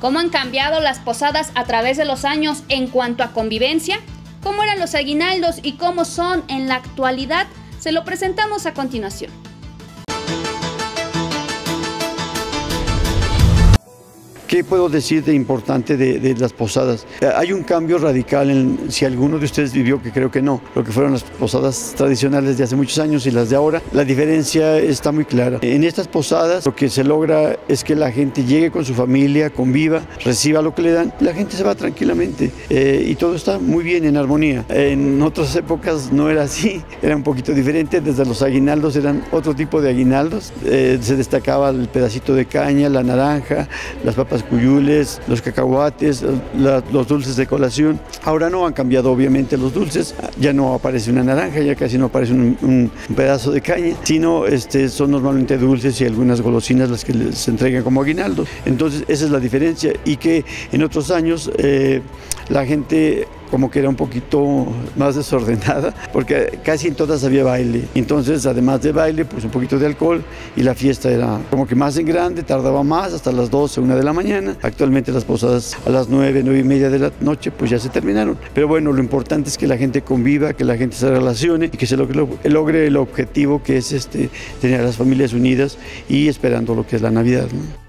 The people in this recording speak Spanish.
¿Cómo han cambiado las posadas a través de los años en cuanto a convivencia? ¿Cómo eran los aguinaldos y cómo son en la actualidad? Se lo presentamos a continuación. ¿Qué puedo decir de importante de las posadas? Hay un cambio radical si alguno de ustedes vivió, que creo que no, lo que fueron las posadas tradicionales de hace muchos años y las de ahora. La diferencia está muy clara. En estas posadas lo que se logra es que la gente llegue con su familia, conviva, reciba lo que le dan, la gente se va tranquilamente y todo está muy bien en armonía. En otras épocas no era así, era un poquito diferente. Desde los aguinaldos eran otro tipo de aguinaldos, se destacaba el pedacito de caña, la naranja, las papas cuyules, los cacahuates, los dulces de colación. Ahora no, han cambiado obviamente los dulces, ya no aparece una naranja, ya casi no aparece un pedazo de caña, sino son normalmente dulces y algunas golosinas las que se entregan como aguinaldo. Entonces esa es la diferencia, y que en otros años la gente como que era un poquito más desordenada, porque casi en todas había baile. Entonces, además de baile, pues un poquito de alcohol, y la fiesta era como que más en grande, tardaba más, hasta las 12, 1 de la mañana. Actualmente las posadas a las 9, 9 y media de la noche, pues ya se terminaron. Pero bueno, lo importante es que la gente conviva, que la gente se relacione y que se logre el objetivo, que es tener a las familias unidas y esperando lo que es la Navidad, ¿no?